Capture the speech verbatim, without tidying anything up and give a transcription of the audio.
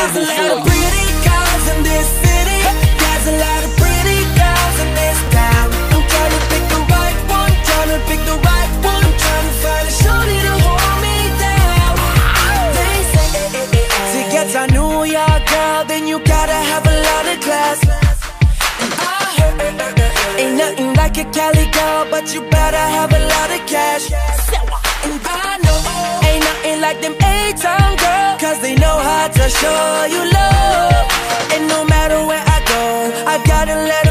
There's a lot of pretty girls in this city. There's a lot of pretty girls in this town. I'm trying to pick the right one, trying to pick the right one, trying to find a shorty to hold me down. They say to get a New York girl, then you gotta have a lot of class. And I heard ain't nothing like a Cali girl, but you better have a lot of cash. And I know ain't nothing like them A-town girls, cause they know how to show you love. And no matter where I go, I've gotta let